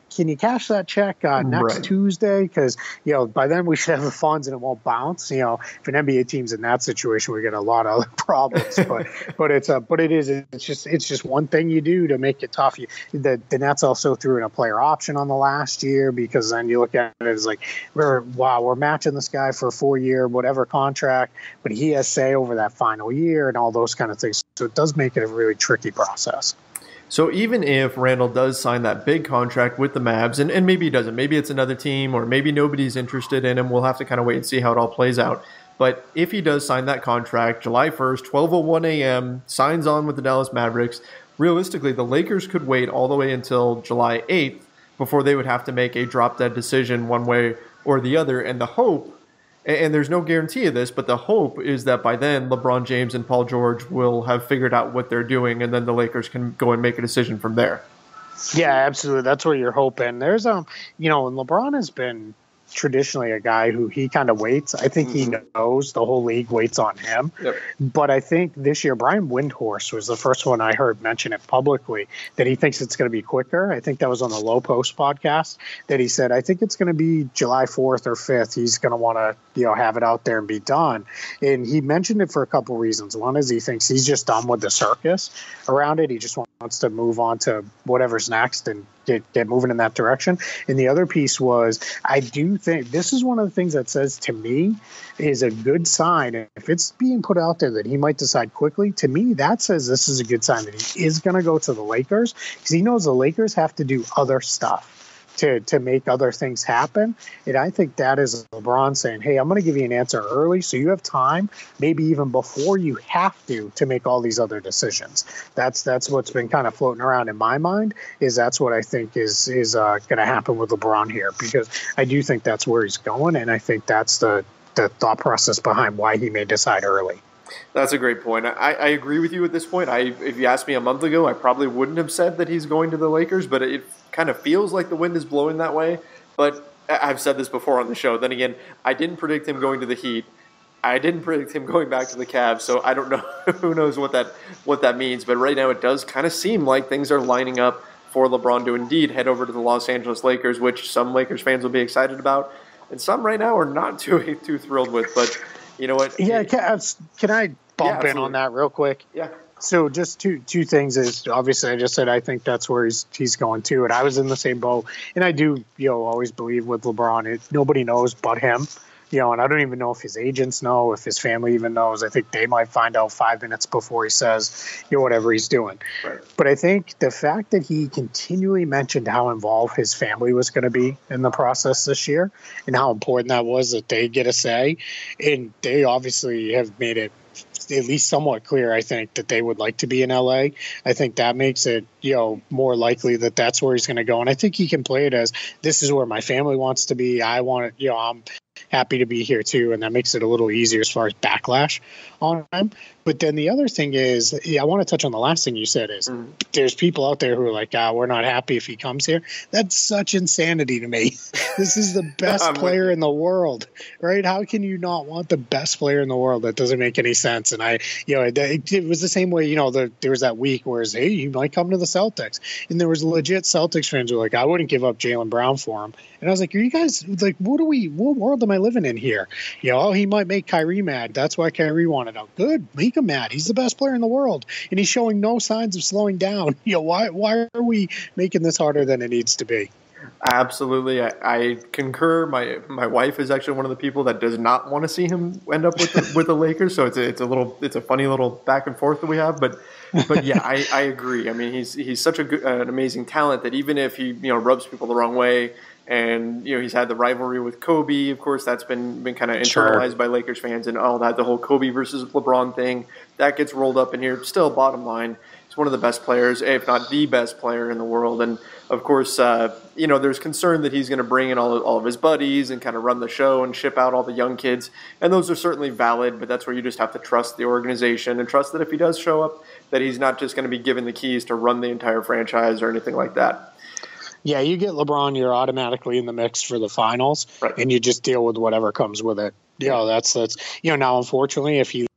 S2: can you cash that check uh, next
S1: Right.
S2: Tuesday? Because, you know, by then we should have the funds and it won't bounce. You know, if an N B A team's in that situation, we get a lot of other problems. But but it's a but it is it's just it's just one thing you do to make it tough. You, the the Nets also threw in a player option on the last year, because then you look at it as like, we're wow we're matching this guy for a four year whatever contract, but he has say over that final year and all those kind of things. So it does make it a really tricky process.
S1: So even if Randle does sign that big contract with the Mavs, and, and maybe he doesn't, maybe it's another team, or maybe nobody's interested in him, we'll have to kind of wait and see how it all plays out. But if he does sign that contract July first, twelve oh one a.m., signs on with the Dallas Mavericks, realistically, the Lakers could wait all the way until July eighth before they would have to make a drop-dead decision one way or the other. And the hope, and there's no guarantee of this, but the hope is that by then LeBron James and Paul George will have figured out what they're doing, and then the Lakers can go and make a decision from there.
S2: Yeah, absolutely. That's what you're hoping. There's um, you know, and LeBron has been traditionally a guy who he kind of waits. I think he knows the whole league waits on him.
S1: Yep.
S2: But I think this year, Brian Windhorst was the first one I heard mention it publicly, that he thinks it's going to be quicker. I think that was on the Low Post podcast that he said, I think it's going to be July fourth or fifth. He's going to want to, you know, have it out there and be done. And he mentioned it for a couple of reasons. One is he thinks he's just done with the circus around it. He just wants to move on to whatever's next and get, get moving in that direction. And the other piece was, I do think this is one of the things that says to me is a good sign. If it's being put out there that he might decide quickly, to me, that says this is a good sign that he is going to go to the Lakers, because he knows the Lakers have to do other stuff to to make other things happen. And I think that is LeBron saying, hey, I'm going to give you an answer early so you have time, maybe even before you have to, to make all these other decisions. That's that's what's been kind of floating around in my mind, is that's what I think is, is uh, going to happen with LeBron here, because I do think that's where he's going, and I think that's the, the thought process behind why he may decide early.
S1: That's a great point. I, I agree with you at this point. I, if you asked me a month ago, I probably wouldn't have said that he's going to the Lakers, but it kind of feels like the wind is blowing that way. But I've said this before on the show. Then again, I didn't predict him going to the Heat. I didn't predict him going back to the Cavs, so I don't know. Who knows what that what that means. But right now it does kind of seem like things are lining up for LeBron to indeed head over to the Los Angeles Lakers, which some Lakers fans will be excited about, and some right now are not too too thrilled with. But you know what?
S2: Yeah, can, can I bump
S1: Yeah,
S2: in on that real quick?
S1: Yeah.
S2: So just two two things is, obviously I just said I think that's where he's he's going to, and I was in the same boat, and I do, you know, always believe with LeBron, it, nobody knows but him, you know, and I don't even know if his agents know, if his family even knows. I think they might find out five minutes before he says, you know, whatever he's doing.
S1: Right.
S2: But I think the fact that he continually mentioned how involved his family was going to be in the process this year, and how important that was that they get a say, and they obviously have made it at least somewhat clear, I think, that they would like to be in L A. I think that makes it, you know, more likely that that's where he's going to go. And I think he can play it as, this is where my family wants to be. I want it, you know, I'm happy to be here too. And that makes it a little easier as far as backlash on him. But then the other thing is, yeah, I want to touch on the last thing you said is mm. there's people out there who are like, ah, we're not happy if he comes here. That's such insanity to me. This is the best player in the world, right? How can you not want the best player in the world? That doesn't make any sense. And I, you know, it, it was the same way, you know, the, there was that week where it's, hey, he might come to the Celtics. And there was legit Celtics fans who were like, I wouldn't give up Jaylen Brown for him. And I was like, are you guys, like, what are we, what world am I living in here? You know, oh, he might make Kyrie mad. That's why Kyrie wanted out. Good. Make him mad. He's the best player in the world. And he's showing no signs of slowing down. You know, why, why are we making this harder than it needs to be?
S1: Absolutely. I, I concur. My my wife is actually one of the people that does not want to see him end up with the, with the Lakers. So it's a, it's a little, it's a funny little back and forth that we have. But but yeah, I, I agree. I mean, he's he's such a good, an amazing talent that even if he, you know, rubs people the wrong way, and you know he's had the rivalry with Kobe, of course that's been been kind of internalized sure. by Lakers fans and all that. The whole Kobe versus LeBron thing that gets rolled up in here. Still, bottom line, he's one of the best players, if not the best player in the world. And of course, uh, you know, there's concern that he's going to bring in all of, all of his buddies and kind of run the show and ship out all the young kids. And those are certainly valid, but that's where you just have to trust the organization and trust that if he does show up, that he's not just going to be given the keys to run the entire franchise or anything like that.
S2: Yeah, you get LeBron, you're automatically in the mix for the finals, right. and you just deal with whatever comes with it. You know, that's, that's, you know, now unfortunately, if he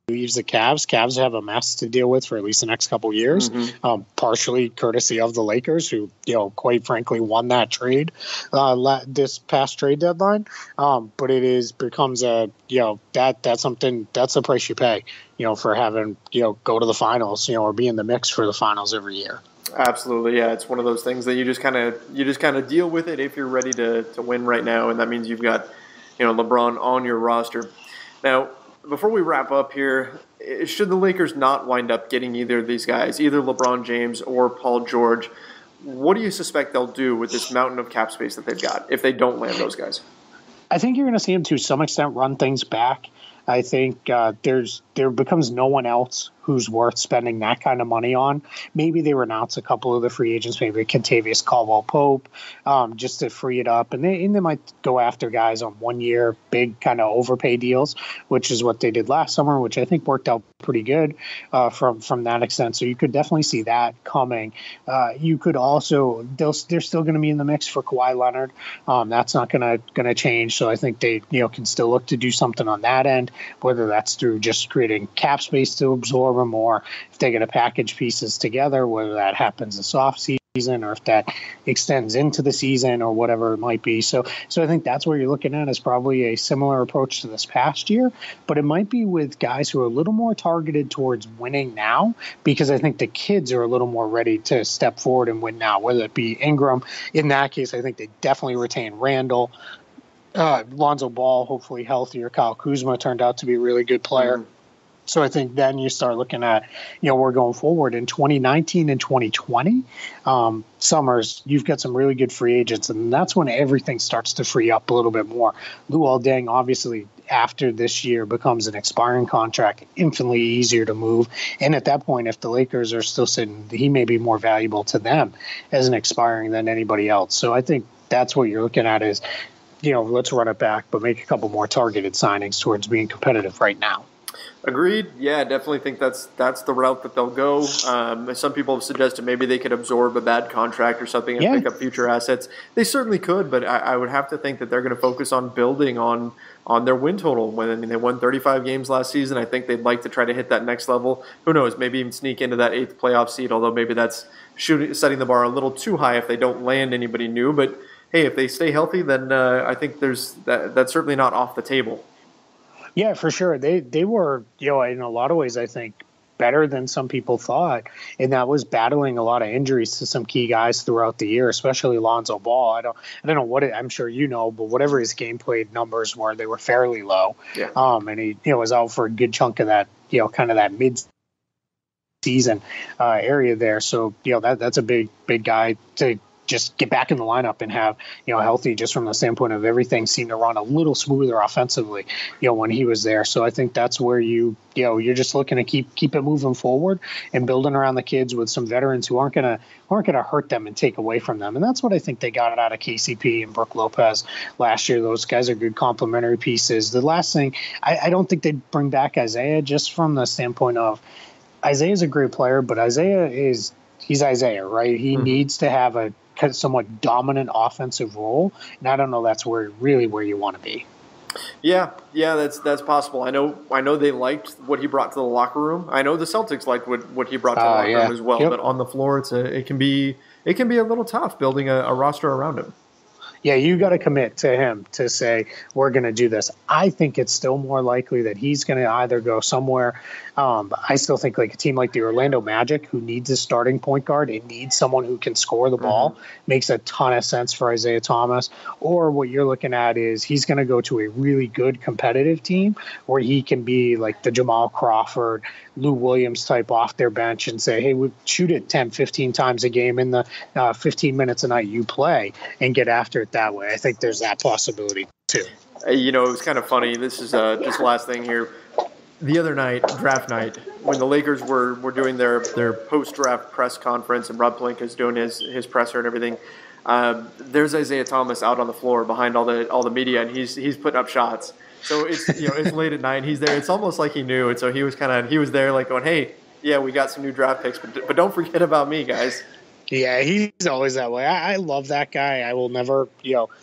S2: leaves the Cavs, Cavs have a mess to deal with for at least the next couple years, mm-hmm. um, partially courtesy of the Lakers, who, you know, quite frankly won that trade uh, la- this past trade deadline. Um, but it is becomes a, you know, that that's something, that's the price you pay, you know, for having, you know, go to the finals, you know, or be in the mix for the finals every year.
S1: Absolutely, yeah. It's one of those things that you just kind of you just kind of deal with it if you're ready to to win right now, and that means you've got, you know, LeBron on your roster. Now, before we wrap up here, should the Lakers not wind up getting either of these guys, either LeBron James or Paul George, what do you suspect they'll do with this mountain of cap space that they've got if they don't land those guys?
S2: I think you're going to see them to some extent run things back. I think uh, there's there becomes no one else who's worth spending that kind of money on. Maybe they renounce a couple of the free agents, maybe Kentavious Caldwell-Pope, um, just to free it up. And they, and they might go after guys on one-year big kind of overpay deals, which is what they did last summer, which I think worked out pretty good uh, from, from that extent. So you could definitely see that coming. Uh, you could also – they'll they're still going to be in the mix for Kawhi Leonard. Um, that's not going to going to change. So I think they you know can still look to do something on that end, whether that's through just creating cap space to absorb them, or if they're going to package pieces together, whether that happens this off season or if that extends into the season or whatever it might be. So, so I think that's where you're looking at is probably a similar approach to this past year, but it might be with guys who are a little more targeted towards winning now, because I think the kids are a little more ready to step forward and win now, whether it be Ingram. In that case, I think they definitely retain Randle. Uh, Lonzo Ball, hopefully healthier. Kyle Kuzma turned out to be a really good player. Mm-hmm. So I think then you start looking at, you know, we're going forward in twenty nineteen and twenty twenty um, summers. You've got some really good free agents, and that's when everything starts to free up a little bit more. Luol Deng, obviously, after this year becomes an expiring contract, infinitely easier to move. And at that point, if the Lakers are still sitting, he may be more valuable to them as an expiring than anybody else. So I think that's what you're looking at is, you know, let's run it back, but make a couple more targeted signings towards being competitive right now.
S1: Agreed. Yeah, I definitely think that's that's the route that they'll go. Um, some people have suggested maybe they could absorb a bad contract or something and yeah. pick up future assets. They certainly could, but I, I would have to think that they're going to focus on building on on their win total. When I mean, they won thirty-five games last season, I think they'd like to try to hit that next level. Who knows? Maybe even sneak into that eighth playoff seed. Although maybe that's shooting setting the bar a little too high if they don't land anybody new. But hey, if they stay healthy, then uh, I think there's that, that's certainly not off the table.
S2: Yeah, for sure. They they were, you know, in a lot of ways, I think, better than some people thought. And that was battling a lot of injuries to some key guys throughout the year, especially Lonzo Ball. I don't I don't know what it, I'm sure you know, but whatever his game played numbers were, they were fairly low.
S1: Yeah.
S2: Um, and he, you know, was out for a good chunk of that, you know, kind of that mid season uh, area there. So, you know, that that's a big, big guy to just get back in the lineup and have, you know, healthy just from the standpoint of everything seemed to run a little smoother offensively, you know, when he was there. So I think that's where you, you know, you're just looking to keep, keep it moving forward and building around the kids with some veterans who aren't going to, aren't going to hurt them and take away from them. And that's what I think they got out of K C P and Brook Lopez last year. Those guys are good complementary pieces. The last thing, I, I don't think they'd bring back Isaiah just from the standpoint of Isaiah's a great player, but Isaiah is, he's Isaiah, right? He mm-hmm. needs to have a somewhat dominant offensive role, and I don't know that's where really where you want to be.
S1: Yeah, yeah, that's that's possible. I know I know they liked what he brought to the locker room. I know the Celtics liked what, what he brought to the uh, locker yeah. room as well. Yep. But on the floor, it's a it can be it can be a little tough building a, a roster around him.
S2: Yeah, you got to commit to him to say, we're going to do this. I think it's still more likely that he's going to either go somewhere. Um, I still think like a team like the Orlando Magic, who needs a starting point guard, it needs someone who can score the ball, mm-hmm. makes a ton of sense for Isaiah Thomas. Or what you're looking at is he's going to go to a really good competitive team where he can be like the Jamal Crawford, Lou Williams type off their bench and say, hey, we shoot it ten, fifteen times a game in the uh, fifteen minutes a night you play and get after it that way. I think there's that possibility too.
S1: You know, it was kind of funny. This is uh, just last thing here. The other night, draft night, when the Lakers were, were doing their, their post-draft press conference and Rob Pelinka's doing his, his presser and everything, uh, there's Isaiah Thomas out on the floor behind all the all the media, and he's he's putting up shots. So it's you know it's late at night, and he's there. It's almost like he knew, and so he was kind of he was there like going, hey, yeah, we got some new draft picks, but but don't forget about me, guys.
S2: Yeah, he's always that way. I, I love that guy. I will never, you know,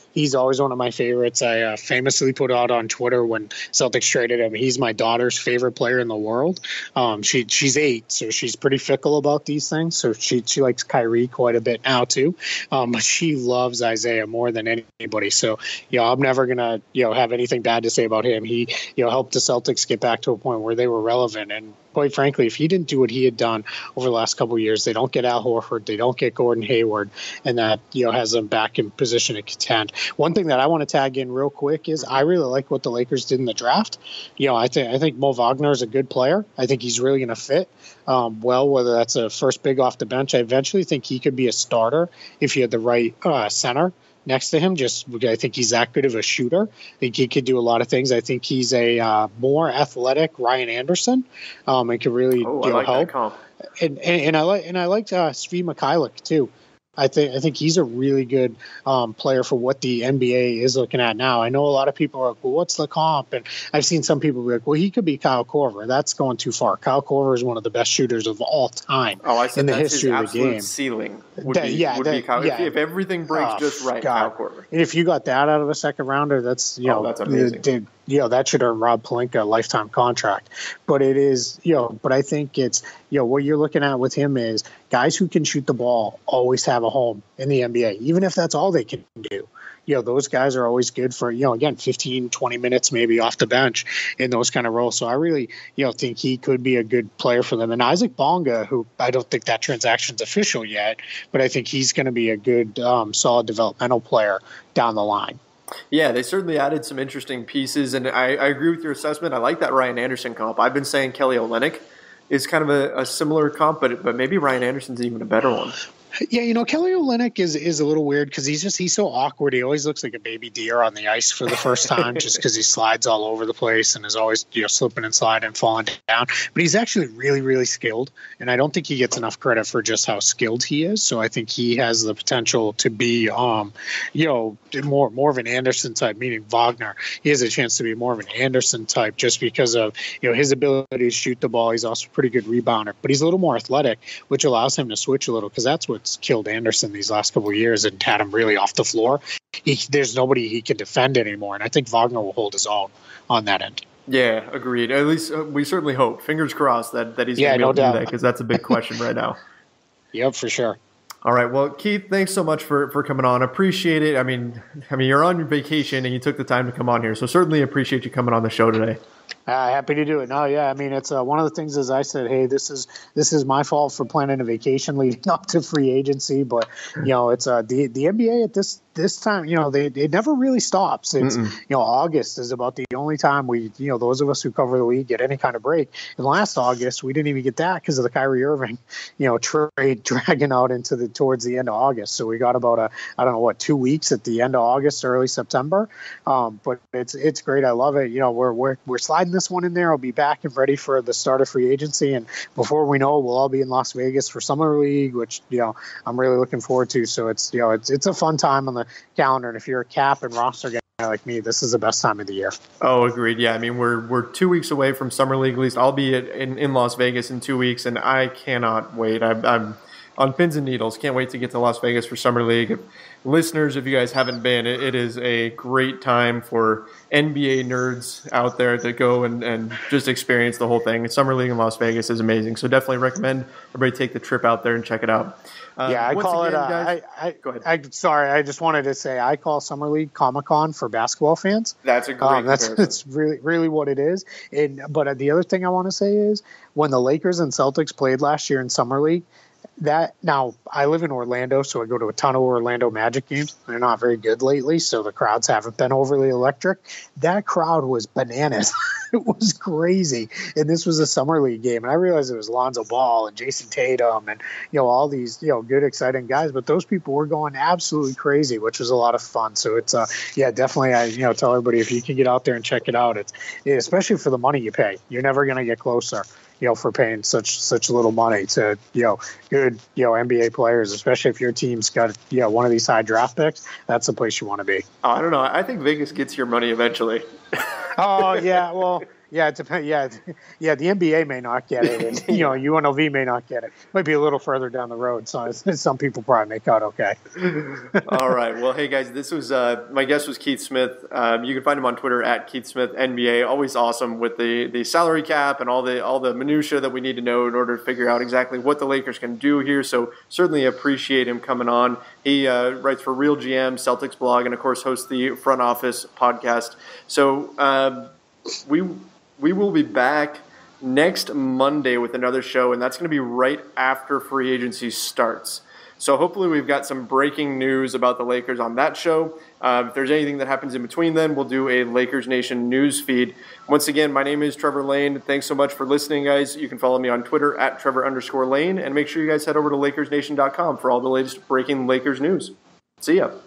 S2: He's always one of my favorites. I uh, famously put out on Twitter when Celtics traded him, he's my daughter's favorite player in the world. Um, she she's eight, so she's pretty fickle about these things. So she she likes Kyrie quite a bit now too. Um, but she loves Isaiah more than anybody. So you know, I'm never gonna you know have anything bad to say about him. He you know helped the Celtics get back to a point where they were relevant. And quite frankly, if he didn't do what he had done over the last couple of years, they don't get Al Horford, they don't get Gordon Hayward, and that you know has them back in position to contend. One thing that I want to tag in real quick is I really like what the Lakers did in the draft. You know, I think I think Mo Wagner is a good player. I think he's really going to fit um, well, whether that's a first big off the bench. I eventually think he could be a starter if you had the right uh, center next to him. Just I think he's that good of a shooter. I think he could do a lot of things. I think he's a uh, more athletic Ryan Anderson. Um, and could really
S1: oh,
S2: you know,
S1: I like
S2: help.
S1: That comp.
S2: And, and and I like and I liked uh, Svi Mikhailiuk too. I think I think he's a really good um, player for what the N B A is looking at now. I know a lot of people are like, well, what's the comp? And I've seen some people be like, well, he could be Kyle Korver. That's going too far. Kyle Korver is one of the best shooters of all time
S1: oh, I said
S2: in the
S1: that's
S2: history
S1: his
S2: of the game.
S1: Ceiling would
S2: that,
S1: be,
S2: yeah,
S1: would
S2: that,
S1: be Kyle.
S2: Yeah.
S1: If, if everything breaks
S2: oh,
S1: just right,
S2: God.
S1: Kyle Korver.
S2: And if you got that out of a second rounder, that's you
S1: oh,
S2: know,
S1: that's amazing.
S2: Did, you know, that should earn Rob Pelinka a lifetime contract. But it is, you know, but I think it's, you know, what you're looking at with him is guys who can shoot the ball always have a home in the N B A, even if that's all they can do. You know, those guys are always good for, you know, again, fifteen, twenty minutes maybe off the bench in those kind of roles. So I really, you know, think he could be a good player for them. And Isaac Bonga, who I don't think that transaction's official yet, but I think he's going to be a good, um, solid developmental player down the line.
S1: Yeah, they certainly added some interesting pieces, and I, I agree with your assessment. I like that Ryan Anderson comp. I've been saying Kelly Olynyk is kind of a, a similar comp, but but maybe Ryan Anderson's even a better one.
S2: Yeah, you know, Kelly Olynyk is is a little weird because he's just he's so awkward. He always looks like a baby deer on the ice for the first time, just because he slides all over the place and is always you know slipping and sliding and falling down. But he's actually really really skilled, and I don't think he gets enough credit for just how skilled he is. So I think he has the potential to be, um, you know, more more of an Anderson type, meaning Wagner. He has a chance to be more of an Anderson type just because of you know his ability to shoot the ball. He's also a pretty good rebounder, but he's a little more athletic, which allows him to switch a little because that's what killed Anderson these last couple of years and had him really off the floor. He, there's nobody he can defend anymore, and I think Wagner will hold his own on that end.
S1: Yeah, agreed. At least uh, we certainly hope. Fingers crossed that, that he's
S2: yeah,
S1: going to be
S2: no
S1: able to
S2: doubt.
S1: do that because that's a big question right now.
S2: Yep, for sure.
S1: All right. Well, Keith, thanks so much for, for coming on. Appreciate it. I mean, I mean, you're on your vacation and you took the time to come on here, so certainly appreciate you coming on the show today.
S2: Uh, happy to do it. No, yeah, I mean, it's uh, one of the things is I said, hey, this is this is my fault for planning a vacation leading up to free agency, but you know, it's uh, the the N B A at this this time, you know, they it never really stops. It's Mm-mm. you know, August is about the only time we, you know, those of us who cover the league get any kind of break. And last August, we didn't even get that because of the Kyrie Irving, you know, trade dragging out into the towards the end of August. So we got about a I don't know what two weeks at the end of August, early September. Um, but it's it's great. I love it. You know, we're we're we're sliding this one in there. I'll be back and ready for the start of free agency, and before we know, we'll all be in Las Vegas for Summer League, which you know I'm really looking forward to. So it's you know it's it's a fun time on the calendar, and if you're a cap and roster guy like me, this is the best time of the year.
S1: Oh, agreed. Yeah, I mean we're we're two weeks away from Summer League. At least I'll be at, in in Las Vegas in two weeks, and I cannot wait. I, I'm on pins and needles. Can't wait to get to Las Vegas for Summer League. If, listeners, if you guys haven't been, it, it is a great time for N B A nerds out there to go and, and just experience the whole thing. Summer League in Las Vegas is amazing. So definitely recommend everybody take the trip out there and check it out. Uh,
S2: yeah, I call
S1: again,
S2: it. Uh,
S1: guys,
S2: I, I,
S1: go ahead.
S2: I, sorry, I just wanted to say I call Summer League Comic-Con for basketball fans.
S1: That's a great
S2: um, That's
S1: comparison.
S2: that's really really what it is. And but the other thing I want to say is when the Lakers and Celtics played last year in Summer League. That now I live in Orlando, so I go to a ton of Orlando Magic games. They're not very good lately, so the crowds haven't been overly electric. That crowd was bananas. It was crazy. And this was a Summer League game. And I realized it was Lonzo Ball and Jason Tatum and, you know, all these, you know, good, exciting guys. But those people were going absolutely crazy, which was a lot of fun. So it's, uh, yeah, definitely, I, you know, tell everybody if you can get out there and check it out, it's, especially for the money you pay. You're never going to get closer, you know, for paying such such little money to, you know, good, you know, N B A players, especially if your team's got, you know, one of these high draft picks. That's the place you want to be.
S1: Oh, I don't know. I think Vegas gets your money eventually.
S2: Oh, yeah. Well, Yeah, it depends. Yeah, yeah. The N B A may not get it, and you know, U N L V may not get it. Might be a little further down the road. So some people probably make out okay.
S1: All right. Well, hey guys, this was uh, my guest was Keith Smith. Um, you can find him on Twitter at Keith Smith N B A. Always awesome with the, the salary cap and all the all the minutia that we need to know in order to figure out exactly what the Lakers can do here. So certainly appreciate him coming on. He uh, writes for Real G M, Celtics blog, and of course hosts the Front Office podcast. So uh, we. We will be back next Monday with another show, and that's going to be right after free agency starts. So hopefully we've got some breaking news about the Lakers on that show. Uh, if there's anything that happens in between then, we'll do a Lakers Nation news feed. Once again, my name is Trevor Lane. Thanks so much for listening, guys. You can follow me on Twitter at Trevor underscore Lane, and make sure you guys head over to Lakers Nation dot com for all the latest breaking Lakers news. See ya.